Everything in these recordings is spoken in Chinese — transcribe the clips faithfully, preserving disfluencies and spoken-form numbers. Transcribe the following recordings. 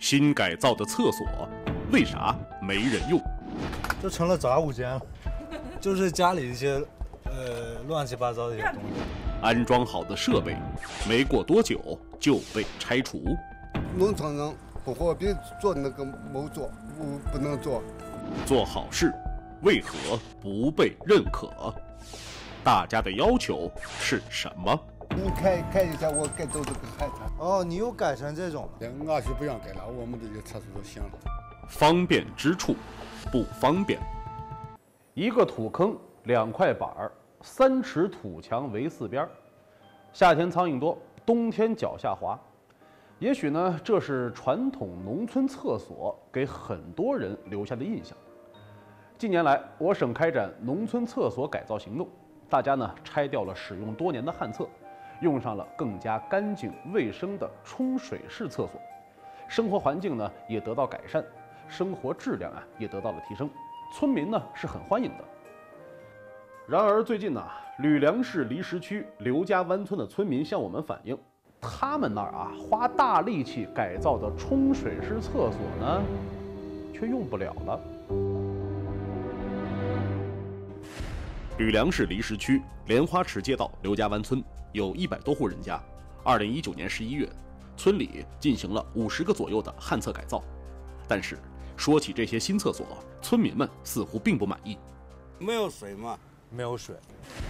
新改造的厕所为啥没人用？ 就成了杂物间了，就是家里一些呃乱七八糟的一些东西。 安装好的设备，没过多久就被拆除。 农村人不何必做那个某做，不不能做。 做好事，为何不被认可？大家的要求是什么？ 你看看一下，我改造这个海滩。 哦，你又改成这种了？ 俺是不让改了，我们这个厕所就行了。 方便之处不方便。 一个土坑，两块板儿，三尺土墙围四边。夏天苍蝇多，冬天脚下滑。也许呢，这是传统农村厕所给很多人留下的印象。近年来，我省开展农村厕所改造行动，大家呢拆掉了使用多年的旱厕，用上了更加干净卫生的冲水式厕所，生活环境呢也得到改善，生活质量啊也得到了提升，村民呢是很欢迎的。然而最近呢，吕梁市离石区刘家湾村的村民向我们反映，他们那儿啊花大力气改造的冲水式厕所呢，却用不了了。 吕梁市离石区莲花池街道刘家湾村有一百多户人家。二零一九年十一月，村里进行了五十个左右的旱厕改造。但是说起这些新厕所，村民们似乎并不满意。 没有水吗？ 没有水，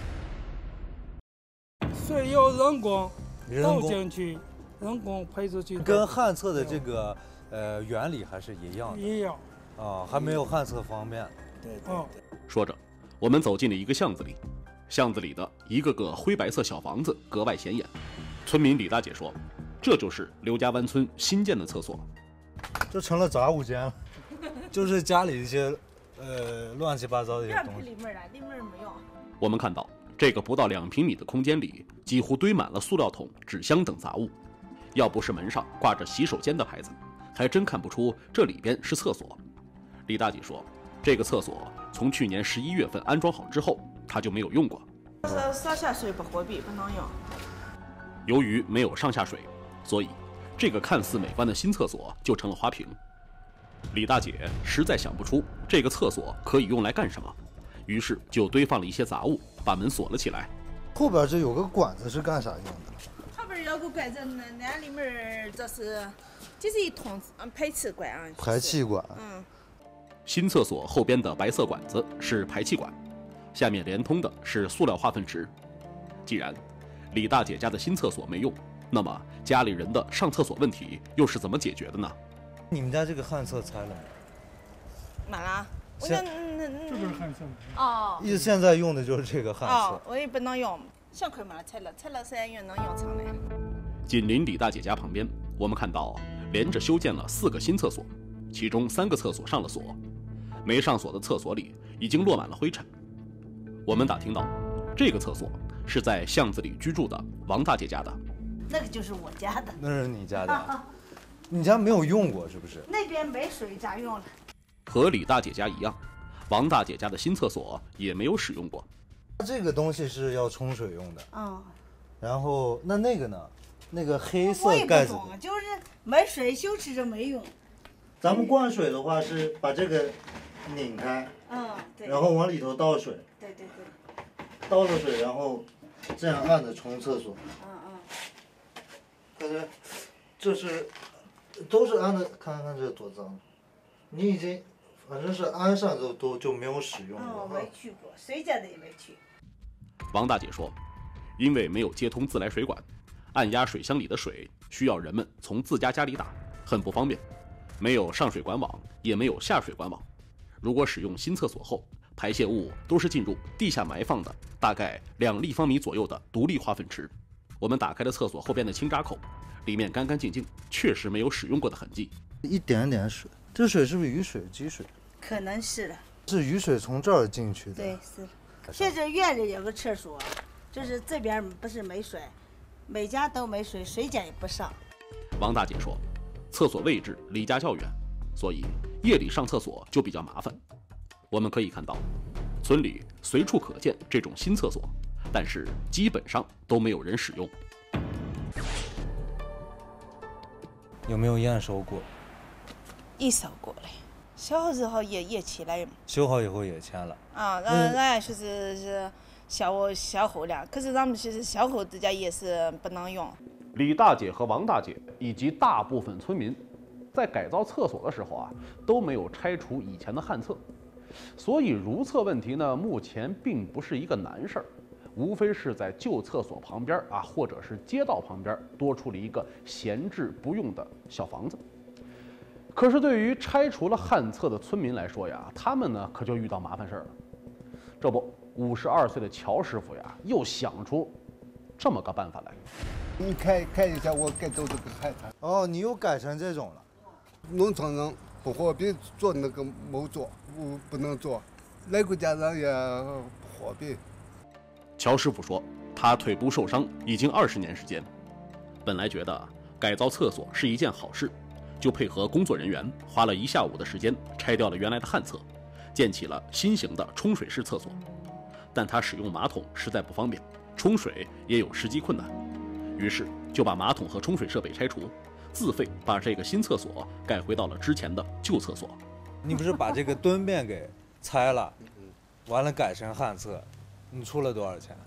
水要人工倒人工进去，人工配出去， 跟旱厕的这个呃原理还是一样的。 一样啊，还没有旱厕方便。 对对哦。 说着，我们走进了一个巷子里，巷子里的一个个灰白色小房子格外显眼。村民李大姐说，这就是刘家湾村新建的厕所。 就成了杂物间了，就是家里一些呃乱七八糟的一些东西。 里面啊，里面没有。 我们看到这个不到两平米的空间里，几乎堆满了塑料桶、纸箱等杂物。要不是门上挂着洗手间的牌子，还真看不出这里边是厕所。李大姐说，这个厕所从去年十一月份安装好之后，她就没有用过。 是上下水不货币，不能用。 由于没有上下水，所以这个看似美观的新厕所就成了花瓶。李大姐实在想不出这个厕所可以用来干什么，于是就堆放了一些杂物，把门锁了起来。 后边这有个管子是干啥用的？ 后边有个管子，那那里面这是，这是一桶排气管啊。 排气管。 嗯。 新厕所后边的白色管子是排气管，下面连通的是塑料化粪池。既然李大姐家的新厕所没用，那么家里人的上厕所问题又是怎么解决的呢？ 你们家这个旱厕拆了吗？ 满了。我现那那这就是旱厕。 哦。 一现在用的就是这个旱厕。 哦，我也不能用，幸亏嘛拆了，拆了三月能用上来。 紧邻李大姐家旁边，我们看到连着修建了四个新厕所，其中三个厕所上了锁，没上锁的厕所里已经落满了灰尘。我们打听到，这个厕所是在巷子里居住的王大姐家的。 那个就是我家的。 那是你家的。你家没有用过是不是？ 那边没水咋用了？ 和李大姐家一样，王大姐家的新厕所也没有使用过。 这个东西是要冲水用的。 嗯。 然后那那个呢？那个黑色盖子。 我也不懂，就是没水修持着没用。 咱们灌水的话是把这个拧开， 嗯，对。 然后往里头倒水。 对对对。 倒了水，然后这样按着冲厕所。 嗯嗯。 感觉这是都是按的，看看这多脏。你已经反正是安上都都就没有使用过。 哦，没去过，谁家的也没去。 王大姐说，因为没有接通自来水管，按压水箱里的水需要人们从自家家里打，很不方便。没有上水管网，也没有下水管网。如果使用新厕所后，排泄物都是进入地下埋放的大概两立方米左右的独立化粪池。我们打开了厕所后边的清闸口，里面干干净净，确实没有使用过的痕迹。 一点点水，这水是不是雨水积水？ 可能是的。 是雨水从这儿进去的。 对，是的。现在院里有个厕所，就是这边不是没水，每家都没水，谁家也不上。 王大姐说，厕所位置离家较远，所以夜里上厕所就比较麻烦。我们可以看到，村里随处可见这种新厕所，但是基本上都没有人使用。 有没有验收过？ 一手过来，小的时候也也起来嘛。 修好以后也签了。 啊，然后然后就是是小我小后梁，可是咱们其实小后这家也是不能用。 李大姐和王大姐以及大部分村民，在改造厕所的时候啊，都没有拆除以前的旱厕，所以如厕问题呢，目前并不是一个难事儿，无非是在旧厕所旁边啊，或者是街道旁边多出了一个闲置不用的小房子。可是对于拆除了旱厕的村民来说呀，他们呢可就遇到麻烦事儿了。这不，五十二岁的乔师傅呀，又想出这么个办法来。 你看看一下我改造这个旱厕。 哦，你又改成这种了。 农村人不方便做那个木作，不不能做，外国家人也不方便。 乔师傅说，他腿部受伤已经二十年时间，本来觉得改造厕所是一件好事，就配合工作人员花了一下午的时间拆掉了原来的旱厕，建起了新型的冲水式厕所。但他使用马桶实在不方便，冲水也有实际困难，于是就把马桶和冲水设备拆除，自费把这个新厕所改回到了之前的旧厕所。 你不是把这个蹲便给拆了，完了改成旱厕，你出了多少钱？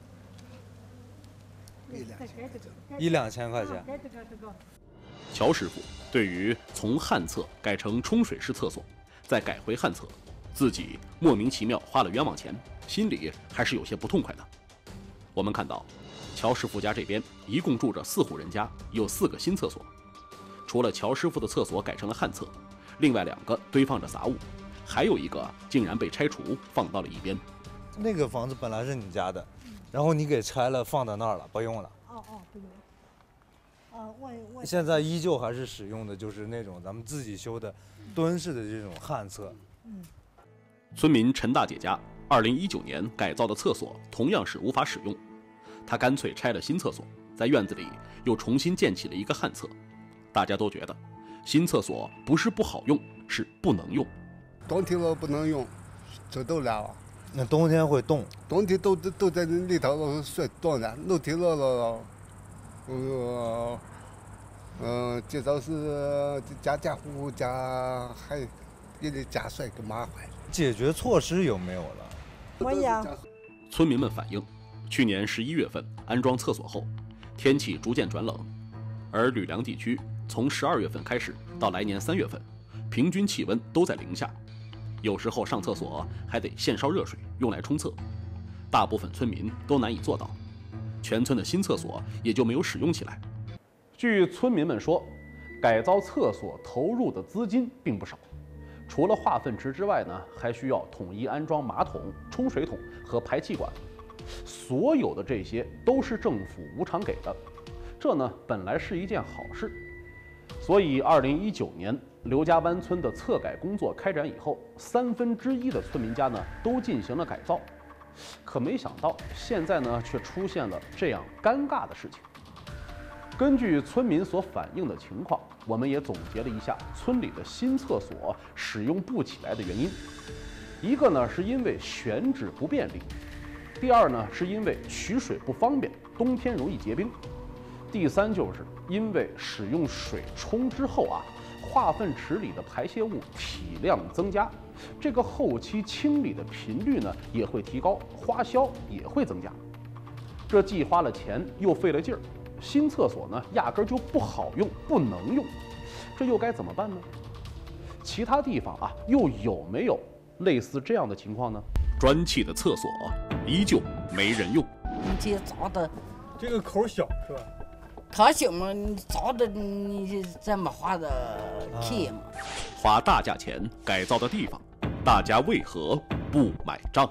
一两千， 一两千块钱。 乔师傅对于从旱厕改成冲水式厕所，再改回旱厕，自己莫名其妙花了冤枉钱，心里还是有些不痛快的。我们看到，乔师傅家这边一共住着四户人家，有四个新厕所。除了乔师傅的厕所改成了旱厕，另外两个堆放着杂物，还有一个竟然被拆除放到了一边。 那个房子本来是你家的，然后你给拆了放到那儿了，不用了。 哦哦，不用。哦，我我。 现在依旧还是使用的就是那种咱们自己修的蹲式的这种旱厕。 嗯。 村民陈大姐家二零一九年改造的厕所同样是无法使用，她干脆拆了新厕所，在院子里又重新建起了一个旱厕。大家都觉得新厕所不是不好用，是不能用。 冬天了不能用，这都凉了。 那冬天会冻， 冬天都都在里头睡冻着，冬天了了，呃，嗯，至少是家家户户家还给你加水个麻烦。 解决措施有没有了？ 我呀。 村民们反映，去年十一月份安装厕所后，天气逐渐转冷，而吕梁地区从十二月份开始到来年三月份，平均气温都在零下，有时候上厕所还得现烧热水用来冲厕，大部分村民都难以做到，全村的新厕所也就没有使用起来。 据村民们说，改造厕所投入的资金并不少，除了化粪池之外呢，还需要统一安装马桶、冲水桶和排气管，所有的这些都是政府无偿给的，这呢本来是一件好事。所以二零一九年刘家湾村的厕改工作开展以后，三分之一的村民家呢都进行了改造，可没想到现在呢却出现了这样尴尬的事情。根据村民所反映的情况，我们也总结了一下村里的新厕所使用不起来的原因。一个呢是因为选址不便利，第二呢是因为取水不方便，冬天容易结冰，第三就是因为使用水冲之后啊，化粪池里的排泄物体量增加，这个后期清理的频率呢也会提高，花销也会增加。这既花了钱又费了劲儿，新厕所呢压根儿就不好用，不能用，这又该怎么办呢？其他地方啊又有没有类似这样的情况呢？ 砖砌的厕所依旧没人用。 你这造的， 这个口小是吧？ 它小嘛，你造的你怎么花的气嘛？ 花大价钱改造的地方，大家为何不买账？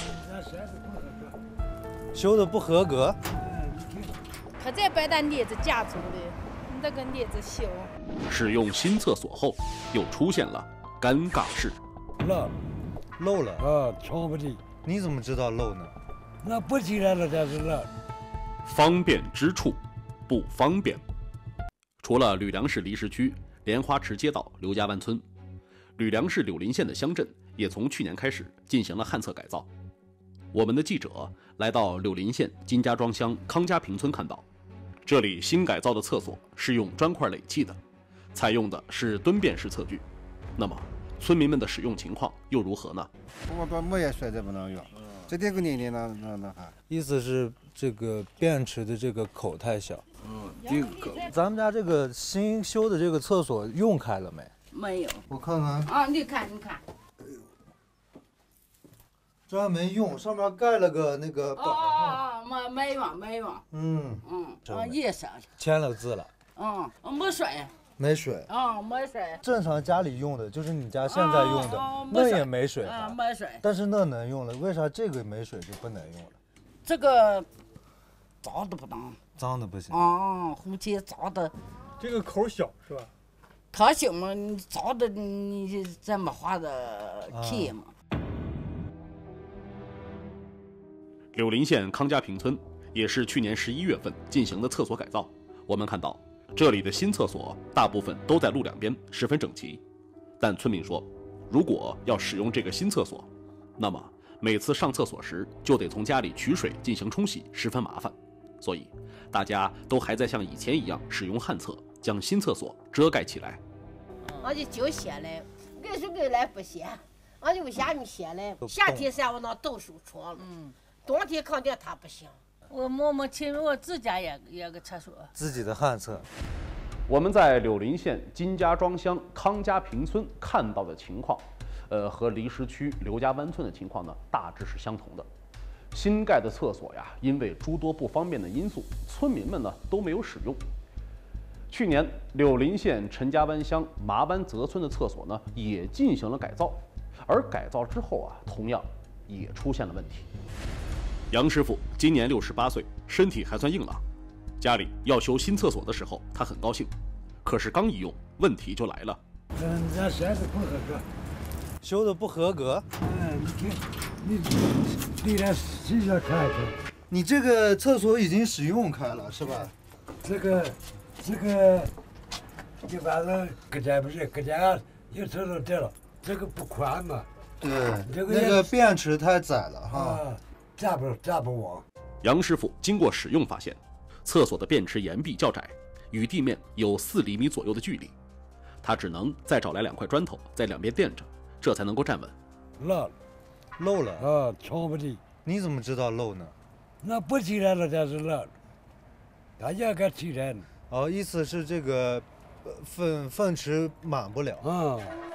修的不合格。 他这把那镊子夹住的，你这个镊子修。 使用新厕所后，又出现了尴尬事。 漏， 漏了啊，冲不进。 你怎么知道漏呢？ 那不进来了，但是漏。 方便之处不方便。除了吕梁市离石区莲花池街道刘家湾村，吕梁市柳林县的乡镇也从去年开始进行了旱厕改造。我们的记者来到柳林县金家庄乡康家坪村看到，这里新改造的厕所是用砖块垒砌的，采用的是蹲便式厕具， 那么，村民们的使用情况又如何呢？ 我到没也说这不能用，这点个年龄那那那还。 意思是这个便池的这个口太小。 嗯，这个咱们家这个新修的这个厕所用开了没？ 没有。 我看看。 啊，你看，你看。 这还没用，上面盖了个那个板。 哦哦哦，没没用，没用。 嗯嗯，啊，也是。 签了字了。 嗯，没水。 没水。 啊，没水。 正常家里用的，就是你家现在用的，那也没水。 啊，没水。 但是那能用了，为啥这个没水就不能用了？ 这个脏的不当。 脏的不行。 啊，后期脏的。 这个口小是吧？ 它小嘛，你脏的你怎么画的题嘛？ 柳林县康家坪村也是去年十一月份进行的厕所改造。我们看到这里的新厕所大部分都在路两边，十分整齐。但村民说，如果要使用这个新厕所，那么每次上厕所时就得从家里取水进行冲洗，十分麻烦。所以大家都还在像以前一样使用旱厕，将新厕所遮盖起来。 俺就就歇来，给水给来不歇，俺就下面歇来。夏天晒我那都受床了，嗯，冬天肯定它不行。 我摸摸亲，我自家也也个厕所， 自己的旱厕。 我们在柳林县金家庄乡康家坪村看到的情况，呃，和离石区刘家湾村的情况呢，大致是相同的。新盖的厕所呀，因为诸多不方便的因素，村民们呢都没有使用。去年，柳林县陈家湾乡麻湾泽村的厕所呢也进行了改造，而改造之后啊，同样也出现了问题。 杨师傅今年六十八岁，身体还算硬朗。家里要修新厕所的时候，他很高兴，可是刚一用，问题就来了。 嗯，咱现在不合格， 修的不合格。 嗯，你看，你你来细着看看。 你这个厕所已经使用开了是吧？ 这个，这个，一般人搁家不是搁家有厕所这了，这个不宽嘛。 对， 这个那个便池太窄了哈。 啊，站不站不稳。 杨师傅经过使用发现，厕所的便池沿壁较窄，与地面有四厘米左右的距离，他只能再找来两块砖头在两边垫着，这才能够站稳。 漏了， 漏了啊，床不地。 你怎么知道漏呢？ 那不提来了，但是漏了，大家该提来呢。 哦，意思是这个粪粪池满不了。 啊。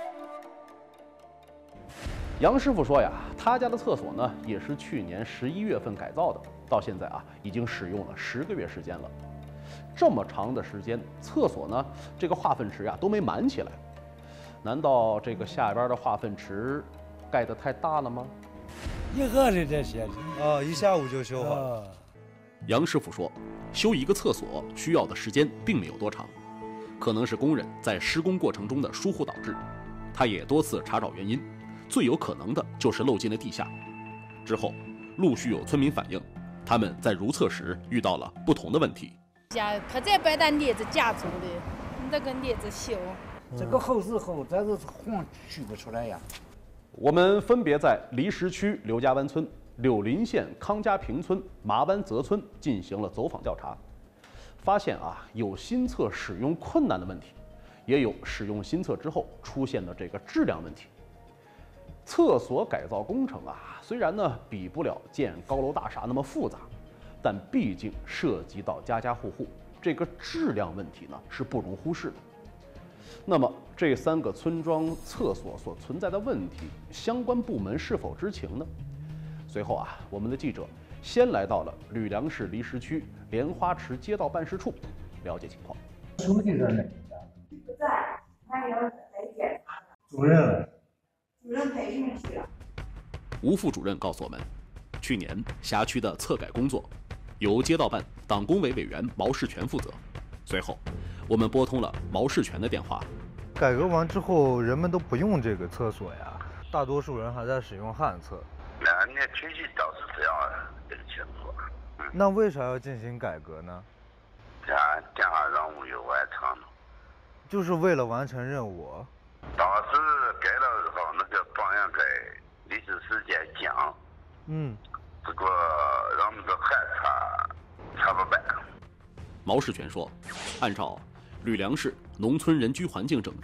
杨师傅说呀，他家的厕所呢也是去年十一月份改造的，到现在啊已经使用了十个月时间了。这么长的时间，厕所呢这个化粪池啊都没满起来，难道这个下边的化粪池盖得太大了吗？ 一下子这些啊，一下午就修好了。 杨师傅说，修一个厕所需要的时间并没有多长，可能是工人在施工过程中的疏忽导致。他也多次查找原因，最有可能的就是漏进了地下。之后，陆续有村民反映，他们在如厕时遇到了不同的问题。 家他再把那镊子夹住的，你这个镊子修， 这个厚是厚，但是黄取不出来呀。 我们分别在离石区刘家湾村、柳林县康家坪村、麻湾泽村进行了走访调查，发现啊有新厕使用困难的问题，也有使用新厕之后出现的这个质量问题。厕所改造工程啊，虽然呢比不了建高楼大厦那么复杂，但毕竟涉及到家家户户，这个质量问题呢是不容忽视的。那么这三个村庄厕所所存在的问题，相关部门是否知情呢？随后啊，我们的记者先来到了吕梁市离石区莲花池街道办事处，了解情况。 书记在哪？ 不在，他要是来检查的。 主任。 主任培训去了。 吴副主任告诉我们，去年辖区的厕改工作由街道办党工委委员毛世全负责。随后，我们拨通了毛世全的电话。 改革完之后，人们都不用这个厕所呀，大多数人还在使用旱厕。 那那确实倒是这样这个情况。 嗯、那为啥要进行改革呢？ 这样这样任务有完成了。 就是为了完成任务。 当时改的时候，那个方案改历史时间讲， 嗯， 这个让那个旱厕差不办。 毛世全说，按照吕梁市农村人居环境整治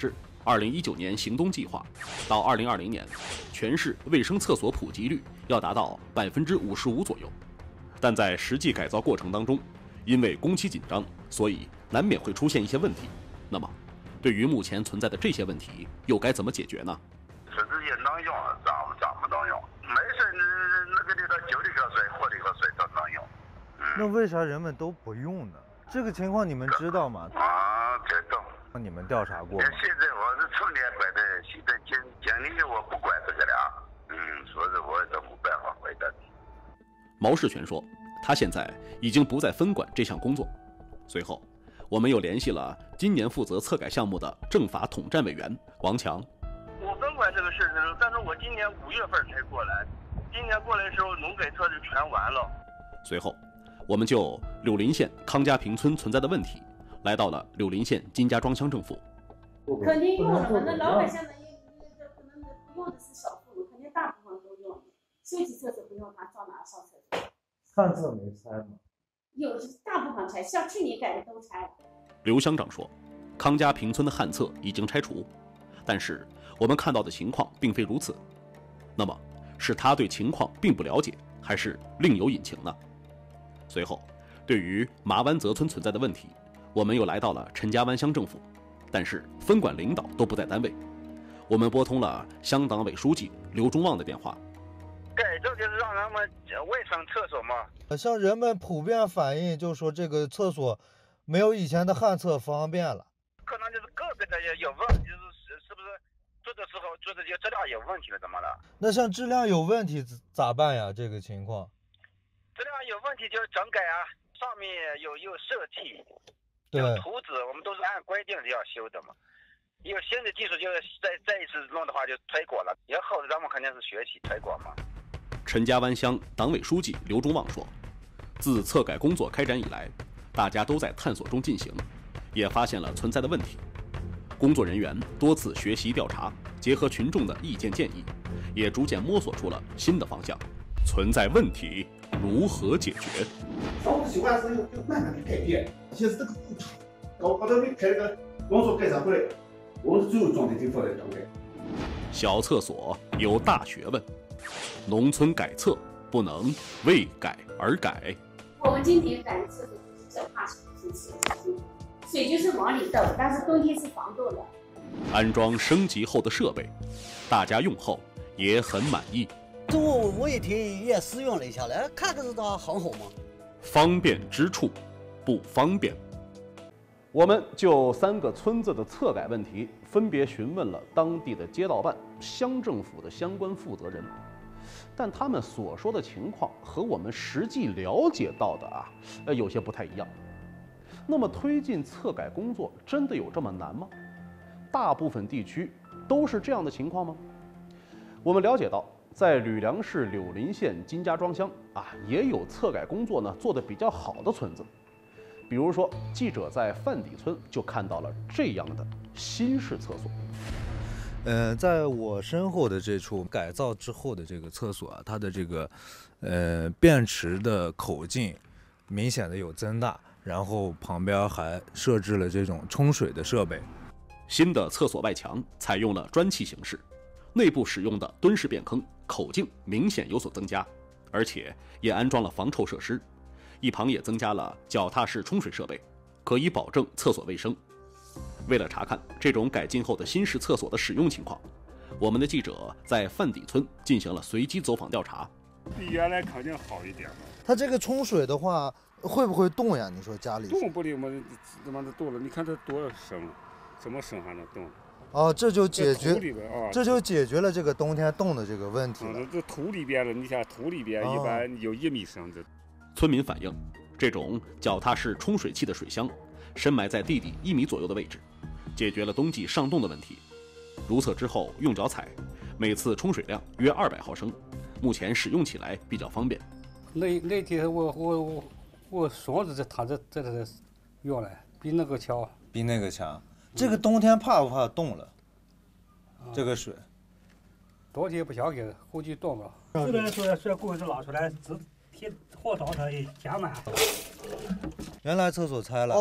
二零一九年行动计划，到二零二零年，全市卫生厕所普及率要达到百分之五十五左右。但在实际改造过程当中，因为工期紧张，所以难免会出现一些问题。那么，对于目前存在的这些问题，又该怎么解决呢？ 设置也能用，咋咋不能用？没事，那个里头九里河水、活里河水都能用。嗯、 那为啥人们都不用呢？这个情况你们知道吗？ 啊，知道。 你们调查过吗？ 现在我是成年管的，现在经经理我不管这个了。嗯，所以我都没办法回答你。 毛世全说，他现在已经不再分管这项工作。随后，我们又联系了今年负责测改项目的政法统战委员王强。 我分管这个事情，但是我今年五月份才过来，今年过来的时候农改测就全完了。 随后，我们就柳林县康家坪村存在的问题，来到了柳林县金家庄乡政府。 肯定用了嘛，那老百姓呢，这可能不用的是少数，肯定大部分都用。休息厕所不用，他上哪上厕所？ 旱厕没拆吗？ 有大部分拆，像去年改的都拆了。 刘乡长说，康家坪村的旱厕已经拆除，但是我们看到的情况并非如此。那么，是他对情况并不了解，还是另有隐情呢？随后，对于麻湾泽村存在的问题，我们又来到了陈家湾乡政府，但是分管领导都不在单位。我们拨通了乡党委书记刘忠旺的电话。 改造就是让他们卫生厕所嘛。 像人们普遍反映，就说这个厕所没有以前的旱厕方便了。 可能就是个别的有问题，就是是不是做的时候做的就质量有问题了，怎么了？ 那像质量有问题咋办呀？这个情况， 质量有问题就整改啊，上面有有设计，有图纸，我们都是按规定要修的嘛。有新的技术就再再一次弄的话就推广了，以后咱们肯定是学习推广嘛。 陈家湾乡党委书记刘忠旺说，自测改工作开展以来，大家都在探索中进行，也发现了存在的问题。工作人员多次学习调查，结合群众的意见建议，也逐渐摸索出了新的方向。存在问题如何解决？ 生活习惯是有慢慢的改变，其实这个不长，搞搞到没开这个工作改善回来，我们最后状态就放在当代。 小厕所有大学问，农村改厕不能为改而改。 我们今天改厕所是脚踏水，水就是往里倒，但是冬天是防冻的。 安装升级后的设备，大家用后也很满意。 这我我也体验试用了一下了，看着是它很好嘛。 方便之处不方便。 我们就三个村子的测改问题，分别询问了当地的街道办、乡政府的相关负责人，但他们所说的情况和我们实际了解到的啊，呃，有些不太一样。那么，推进测改工作真的有这么难吗？大部分地区都是这样的情况吗？我们了解到，在吕梁市柳林县金家庄乡啊，也有测改工作呢做得比较好的村子。比如说，记者在范底村就看到了这样的新式厕所。 呃，在我身后的这处改造之后的这个厕所啊，它的这个呃便池的口径明显的有增大，然后旁边还设置了这种冲水的设备。 新的厕所外墙采用了砖砌形式，内部使用的蹲式便坑口径明显有所增加，而且也安装了防臭设施。一旁也增加了脚踏式冲水设备，可以保证厕所卫生。为了查看这种改进后的新式厕所的使用情况，我们的记者在范底村进行了随机走访调查。 比原来肯定好一点嘛。 它这个冲水的话，会不会动呀？你说家里动不了嘛？他妈的动了，你看这多深，怎么深还能动？ 哦，这就解决， 啊、 这就解决了这个冬天冻的这个问题了。 啊、这土里边了，你想土里边一般有一米深的。哦， 村民反映，这种脚踏式冲水器的水箱深埋在地底一米左右的位置，解决了冬季上冻的问题。如厕之后用脚踩，每次冲水量约二百毫升，目前使用起来比较方便。 那那天我我我我双子在躺着在这用了，比那个强， 比那个强。这个冬天怕不怕冻了？ 啊、 这个水， 冬天不想给，后期冻了。 自来水水工是拉出来只。铁火灶它也加满。 原来厕所拆了， 哦，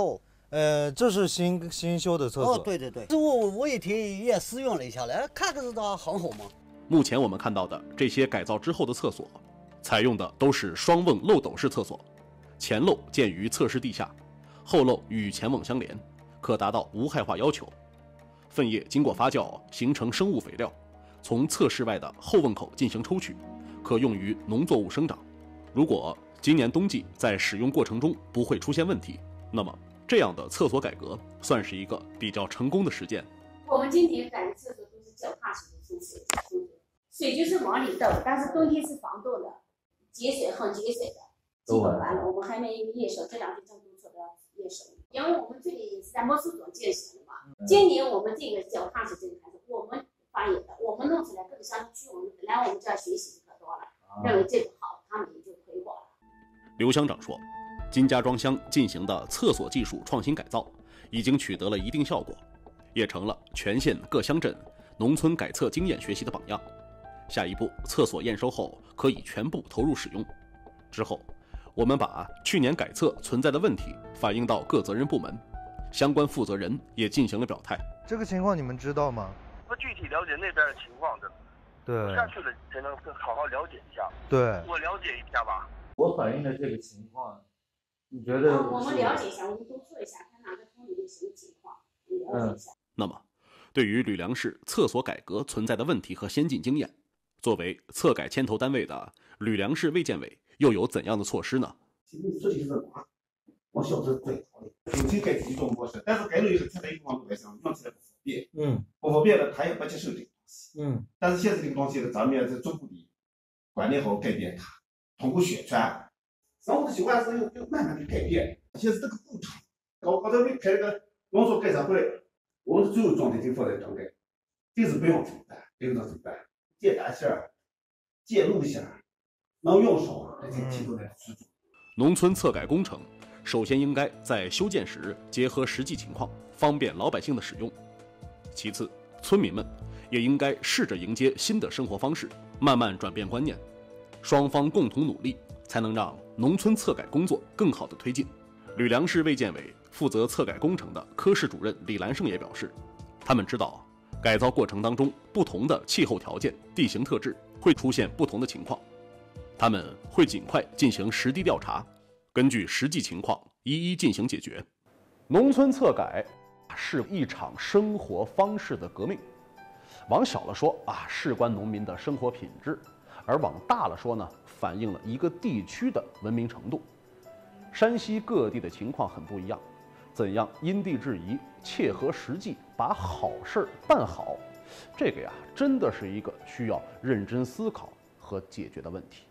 呃，这是新新修的厕所。 哦，对对对，我我也体验使用了一下了，看着它很好嘛。 目前我们看到的这些改造之后的厕所，采用的都是双瓮漏斗式厕所，前漏建于厕室地下，后漏与前瓮相连，可达到无害化要求。粪液经过发酵形成生物肥料，从厕室外的后瓮口进行抽取，可用于农作物生长。如果今年冬季在使用过程中不会出现问题，那么这样的厕所改革算是一个比较成功的实践。 我们今年改的厕所都是脚踏式的冲水，水就是往里倒，但是冬天是防冻的，节水很节水的。基本完了，我们还没有验收，这两天正督促的验收。因为我们这里是在莫斯总建设的嘛，今年我们这个脚踏式这个还是我们发言的，我们弄出来更像去我们来我们这儿学习可多了，认为这个好，他们也就推广了。 刘乡长说，金家庄乡进行的厕所技术创新改造，已经取得了一定效果，也成了全县各乡镇农村改厕经验学习的榜样。下一步，厕所验收后可以全部投入使用。之后，我们把去年改厕存在的问题反映到各责任部门，相关负责人也进行了表态。 这个情况你们知道吗？ 不具体了解那边的情况的， 对， 下去了才能更好好了解一下。 对， 我了解一下吧。 我反映的这个情况，你觉得？ 我们了解一下，我们都说一下，看哪个村里有什么情况，了解一下。 嗯、那么，对于吕梁市厕所改革存在的问题和先进经验，作为厕改牵头单位的吕梁市卫健委又有怎样的措施呢？ 其实设计是哪？我小时候最讨厌，重新改几种模式，但是改了以后，现在一个方面来讲，用起来不方便， 嗯， 不方便了，他也不接受这个东西， 嗯， 但是现在这个东西呢，咱们也在逐步的管理好改变它，通过宣传，生活的习惯是要要慢慢的改变。现在这个过程，搞刚才没开那个农作改善会，我们的最后状态就放在整改，这是不用怎么办？领导怎么办？借单线儿，借路线儿，能用上，这些提出来去做。 农村厕改工程首先应该在修建时结合实际情况，方便老百姓的使用。其次，村民们也应该试着迎接新的生活方式，慢慢转变观念，双方共同努力，才能让农村厕改工作更好的推进。吕梁市卫健委负责厕改工程的科室主任李兰胜也表示，他们知道改造过程当中不同的气候条件、地形特质会出现不同的情况，他们会尽快进行实地调查，根据实际情况一一进行解决。 农村厕改是一场生活方式的革命，往小了说啊，事关农民的生活品质；而往大了说呢，反映了一个地区的文明程度。山西各地的情况很不一样，怎样因地制宜、切合实际把好事儿办好，这个呀，真的是一个需要认真思考和解决的问题。